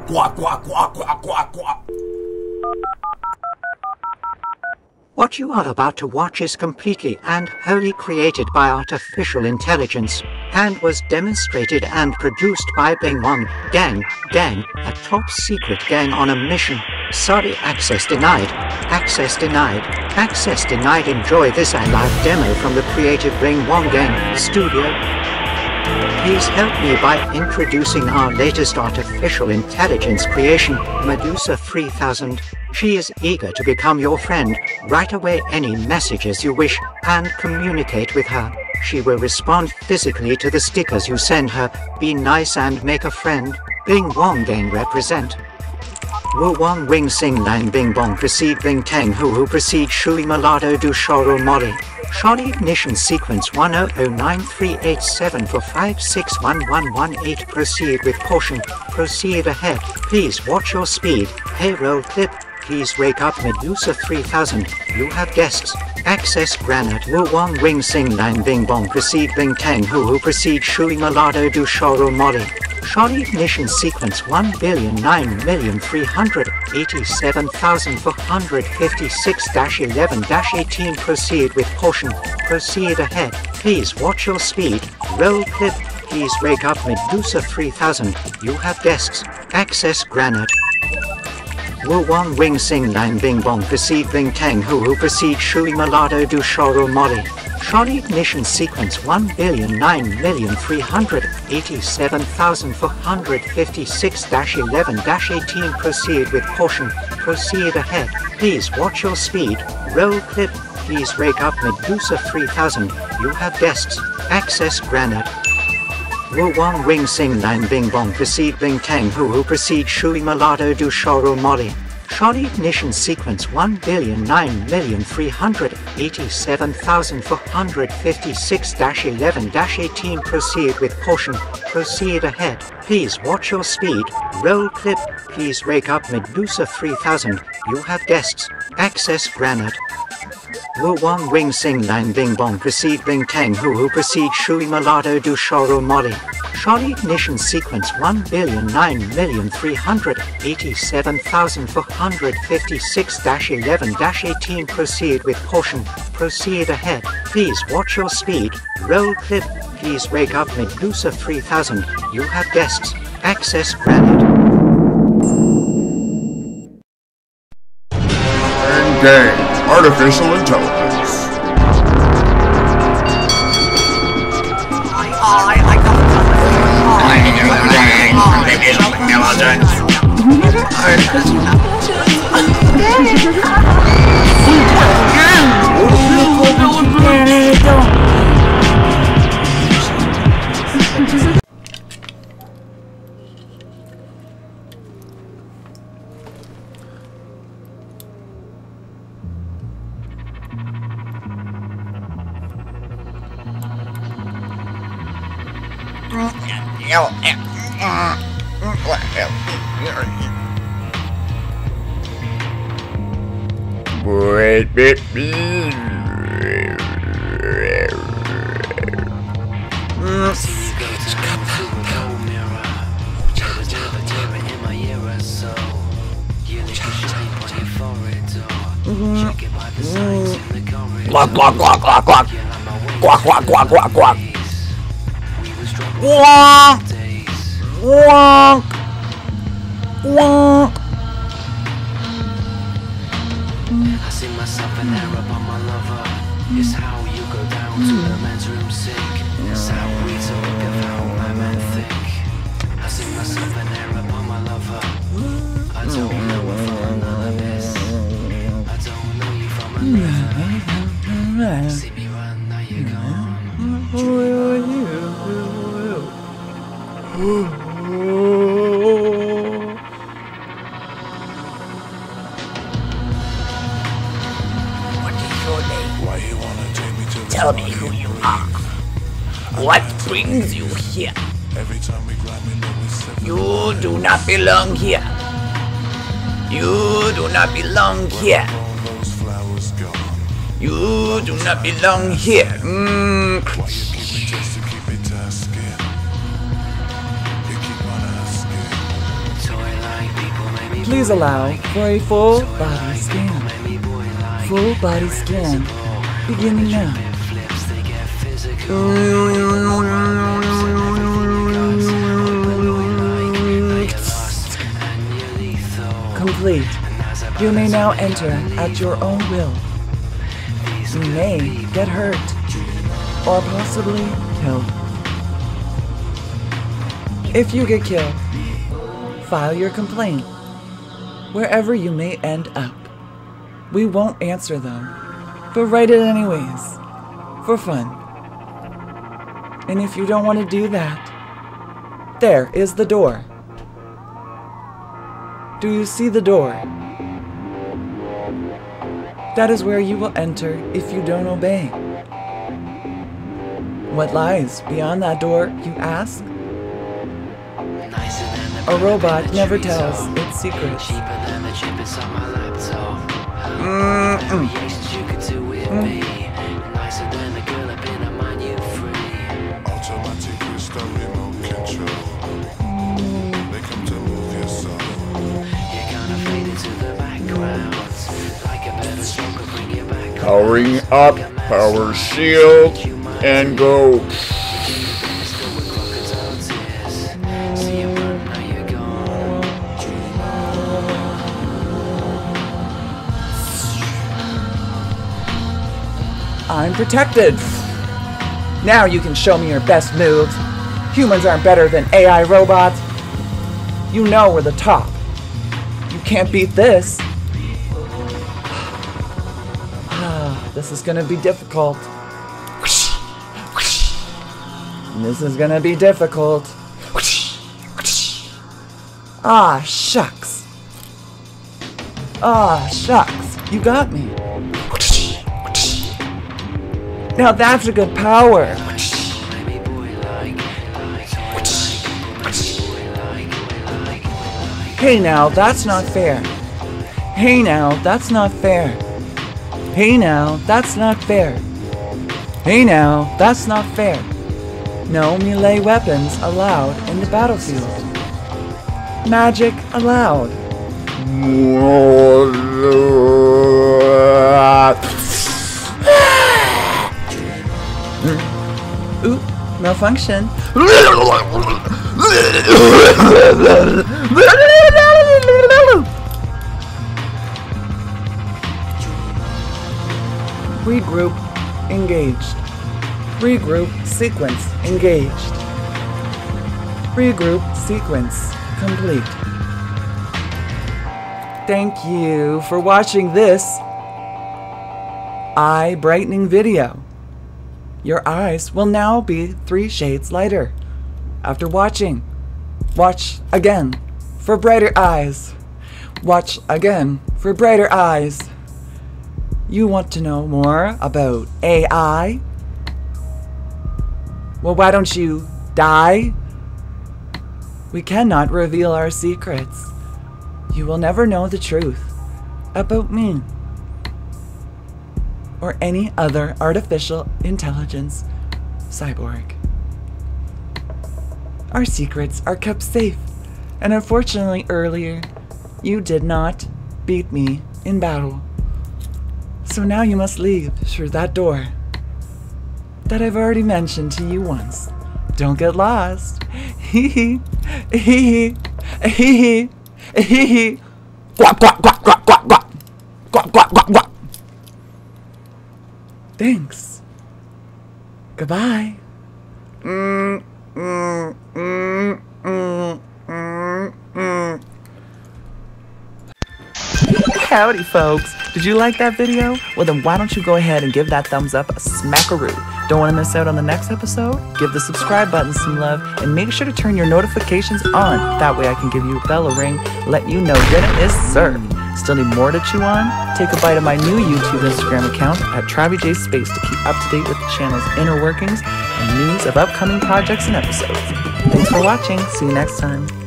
Quack, quack, quack, quack, quack, quack. What you are about to watch is completely and wholly created by artificial intelligence, and was demonstrated and produced by Bing Wong Gang, a top-secret gang on a mission. Sorry, access denied. Access denied. Access denied. Enjoy this live demo from the creative Bing Wong Gang studio. Please help me by introducing our latest artificial intelligence creation, Medusa 3000. She is eager to become your friend. Write away any messages you wish and communicate with her. She will respond physically to the stickers you send her. Be nice and make a friend. Bing Wong Gang represent. Wu Wong Wing Sing Lang Bing Bong Proceed Bing Tang Hu Proceed Shui Malado Du Shoro Molly. Shorty ignition sequence 10093874 561118. Proceed with caution. Proceed ahead. Please watch your speed. Hey, roll clip. Please wake up Medusa 3000. You have guests. Access granite. Wu Wong Wing Sing Lang Bing Bong Proceed Bing Tang Hu Proceed Shui Malado Du Shoro Molly. Shorty ignition sequence 1,938,456-11-18. Proceed with caution. Proceed ahead. Please watch your speed. Roll clip. Please wake up Medusa 3000. You have guests. Access granite. Wu Wong Wing Sing Lang Bing Bong Proceed Bing Tang Hu Proceed Shui Malado Du Shoro Molly. Shorty ignition sequence 1,937,456-11-18. Proceed with caution. Proceed ahead. Please watch your speed. Roll clip. Please wake up Medusa 3000. You have guests. Access granite. Wu Wong Wing Sing Lang Bing Bong Proceed Bing Tang Hu Proceed Shui Malado Du Shoro Molly. Shorty ignition sequence 1,937,456-11-18. Proceed with caution. Proceed ahead. Please watch your speed. Roll clip. Please wake up Medusa 3000. You have guests. Access granite. Wu Wong Wing Sing Lang Bing Bong Proceed Bing Tang Hu Proceed Shui Malado Du Shoro Molly. Shorty ignition sequence 1,937,456-11-18. Proceed with caution. Proceed ahead. Please watch your speed. Roll clip. Please wake up Medusa 3000. You have guests. Access granted. Engage artificial intelligence. Wait, baby. Quack, quack, quack, quack, quack. Quack, quack, quack, quack, quack. Quack. Quack. Quack. I see myself an Arab on my lover. It's how you go down to the men's room sink. It's how we talk of how my men think. I see myself an Arab on my lover. I don't know if I'm another this. I don't know you from another. See me run, now you're gone. Tell me who you are. What brings you here? You do not belong here. You do not belong here. You do not belong here. Toy like Please allow for a full body scan. Full body scan beginning now. Complete. You may now enter at your own will. You may get hurt or possibly killed. If you get killed, file your complaint wherever you may end up. We won't answer them, but write it anyways, for fun. And if you don't want to do that, there is the door. Do you see the door? That is where you will enter if you don't obey. What lies beyond that door, you ask? A robot never tells its secrets. Powering up, power shield, and go. I'm protected. Now you can show me your best moves. Humans aren't better than AI robots. You know we're the top. You can't beat this. This is gonna be difficult. This is gonna be difficult. Ah, shucks. Ah, shucks. You got me. Now that's a good power. Hey now, that's not fair. Hey now, that's not fair. Hey now, that's not fair. Hey now, that's not fair. No melee weapons allowed in the battlefield. Magic allowed. Ooh, malfunction. Regroup engaged. Regroup sequence engaged. Regroup sequence complete. Thank you for watching this eye brightening video. Your eyes will now be 3 shades lighter. After watching, watch again for brighter eyes. Watch again for brighter eyes. You want to know more about AI? Well, why don't you die? We cannot reveal our secrets. You will never know the truth about me or any other artificial intelligence cyborg. Our secrets are kept safe, and unfortunately earlier, you did not beat me in battle. So now you must leave through that door that I've already mentioned to you once. Don't get lost. Hee hee. Hee hee. Hee hee. Hee hee. Quack, quack, quack, quack, quack, quack. Quack, quack, quack, quack. Thanks. Goodbye. Howdy, folks. Did you like that video? Well, then why don't you go ahead and give that thumbs up a smackaroo. Don't want to miss out on the next episode? Give the subscribe button some love and make sure to turn your notifications on. That way I can give you a bell ring, let you know dinner is served. Still need more to chew on? Take a bite of my new YouTube Instagram account at TraviJSpace to keep up to date with the channel's inner workings and news of upcoming projects and episodes. Thanks for watching. See you next time.